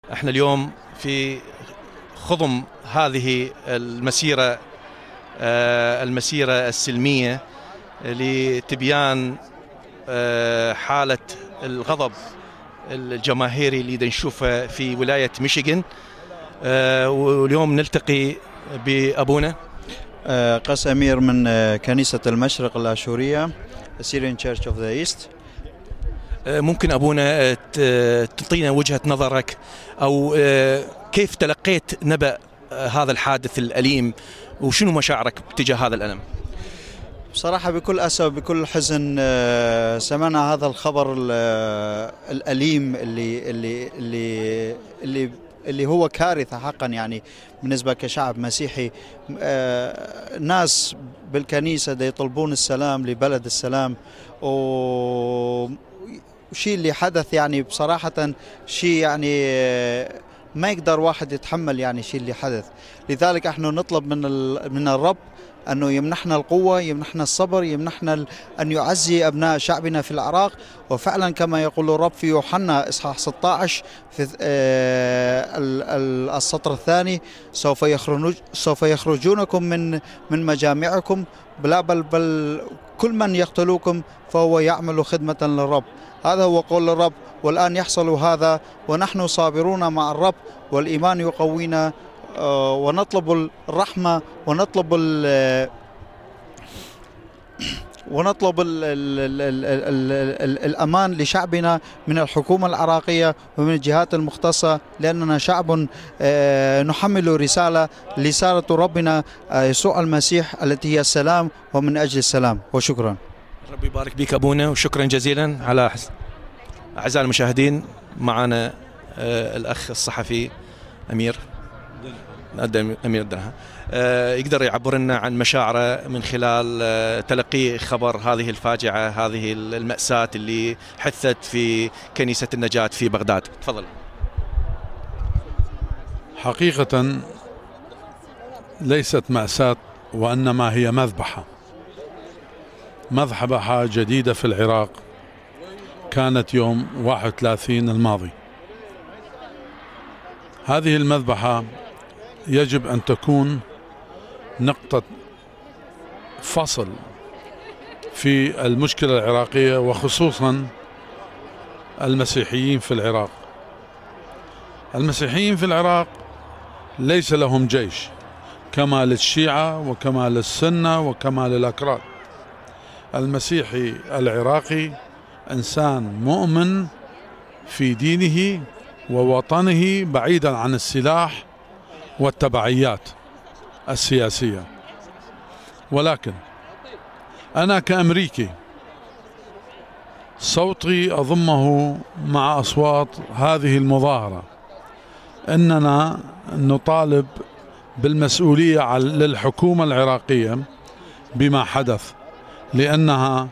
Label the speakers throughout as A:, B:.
A: احنا اليوم في خضم هذه المسيرة السلمية لتبيان حالة الغضب الجماهيري اللي نشوفه في ولاية ميشيغان. واليوم نلتقي بأبونا
B: قس أمير من كنيسة المشرق الآشورية Syrian Church of the East.
A: ممكن أبونا تعطينا وجهة نظرك أو كيف تلقيت نبأ هذا الحادث الأليم وشنو مشاعرك تجاه هذا الألم؟
B: بصراحة بكل أسف بكل حزن سمعنا هذا الخبر الأليم اللي هو كارثة حقا، يعني بالنسبة كشعب مسيحي. ناس بالكنيسة يطلبون السلام لبلد السلام، وشيء اللي حدث يعني بصراحة شيء يعني ما يقدر واحد يتحمل، يعني شيء اللي حدث. لذلك احنا نطلب من الرب أنه يمنحنا القوة، يمنحنا الصبر، يمنحنا أن يعزي أبناء شعبنا في العراق. وفعلا كما يقول الرب في يوحنا إصحاح 16 في السطر الثاني: سوف يخرجونكم من مجامعكم، بل كل من يقتلوكم فهو يعمل خدمة للرب. هذا هو قول الرب، والآن يحصل هذا ونحن صابرون مع الرب، والإيمان يقوينا، ونطلب الرحمة ونطلب الأمان لشعبنا من الحكومة العراقية ومن الجهات المختصة، لأننا شعب نحمل رسالة ربنا يسوع المسيح التي هي السلام ومن أجل السلام. وشكرا.
A: ربي يبارك بك أبونا، وشكرا جزيلا على أعزائي المشاهدين. معنا الأخ الصحفي أمير الدنها يقدر يعبر لنا عن مشاعره من خلال تلقي خبر هذه الفاجعة، هذه المأساة اللي حدثت في كنيسة النجاة في بغداد. تفضل.
C: حقيقة ليست مأساة، وإنما هي مذبحة جديدة في العراق، كانت يوم 31 الماضي. هذه المذبحة يجب أن تكون نقطة فصل في المشكلة العراقية، وخصوصا المسيحيين في العراق. المسيحيين في العراق ليس لهم جيش كما للشيعة وكما للسنة وكما للأكراد. المسيحي العراقي إنسان مؤمن في دينه ووطنه، بعيدا عن السلاح والتبعيات السياسية. ولكن أنا كأمريكي صوتي أضمه مع أصوات هذه المظاهرة، أننا نطالب بالمسؤولية للحكومة العراقية بما حدث، لأنها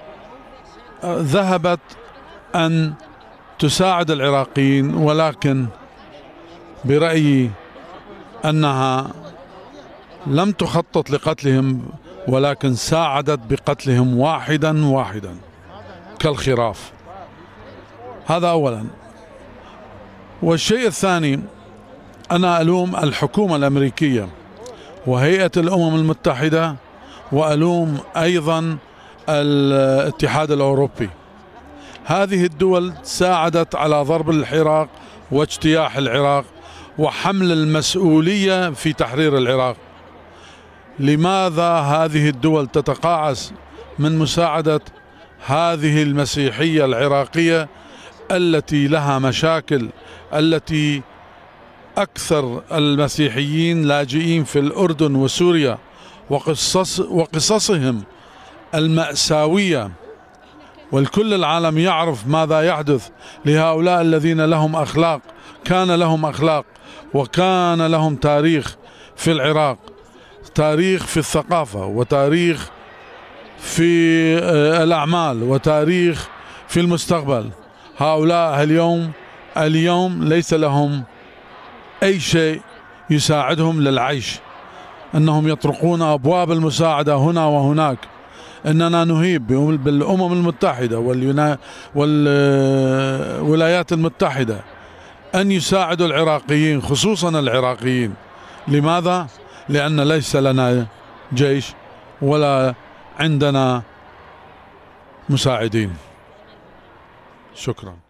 C: ذهبت أن تساعد العراقيين، ولكن برأيي أنها لم تخطط لقتلهم، ولكن ساعدت بقتلهم واحدا كالخراف. هذا أولا. والشيء الثاني، أنا ألوم الحكومة الأمريكية وهيئة الأمم المتحدة، وألوم أيضا الاتحاد الأوروبي. هذه الدول ساعدت على ضرب العراق واجتياح العراق وحمل المسؤولية في تحرير العراق. لماذا هذه الدول تتقاعس من مساعدة هذه المسيحية العراقية التي لها مشاكل، التي أكثر المسيحيين لاجئين في الأردن وسوريا، وقصصهم المأساوية، والكل العالم يعرف ماذا يحدث لهؤلاء الذين لهم أخلاق، كان لهم أخلاق وكان لهم تاريخ في العراق، تاريخ في الثقافة وتاريخ في الأعمال وتاريخ في المستقبل. هؤلاء اليوم ليس لهم أي شيء يساعدهم للعيش، أنهم يطرقون أبواب المساعدة هنا وهناك. أننا نهيب بالأمم المتحدة والولايات المتحدة أن يساعدوا العراقيين، خصوصا العراقيين. لماذا؟ لأن ليس لنا جيش ولا عندنا مساعدين. شكرا.